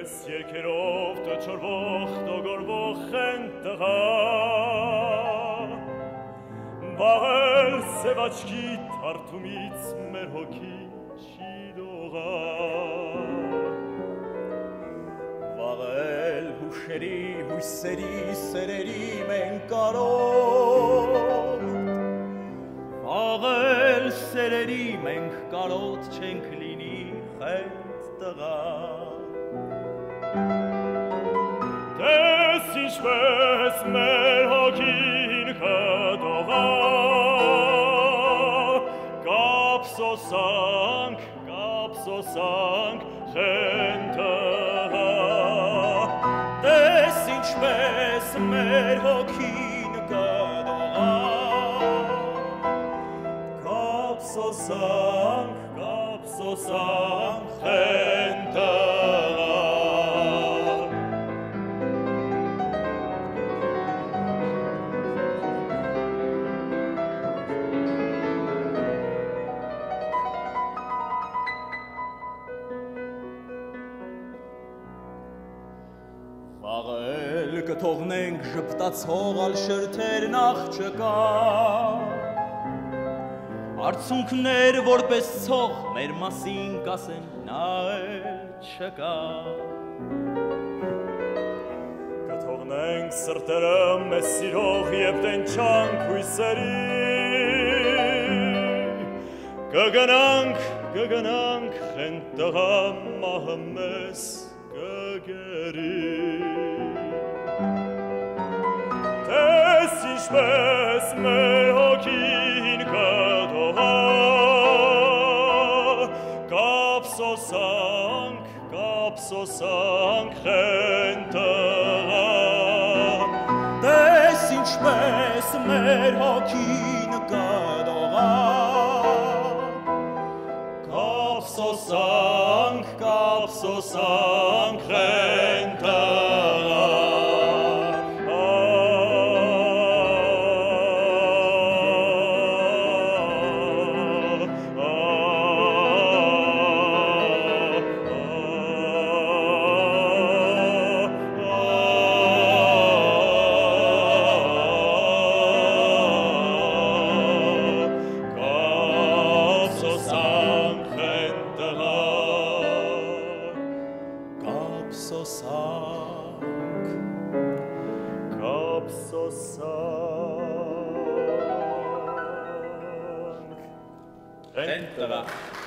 Sevachki tartumitz merhoki shidoga Varel husheri husseri sereri menkarot Varel sereri menkarot chenklini chetdaga Des ishves merhokin kadoga Kapsosank, chentara Des inchmes merhokin gadora Kapsosank, chentara Վաղել կթողնենք ժպտացող ալշերթեր նախ չկա Արցունքներ որպես ցող մեր մասին կասեն նա չկա Կթողնենք սրտերը մեզ սիրող և տենչանք հույսերի Կգնանք խենտղա մահը մեզ Des ishmes merhokin kadoha Kapsosank chentara Des ishmes merhokin kadoha Kapsosank chentara Kapsosank chentara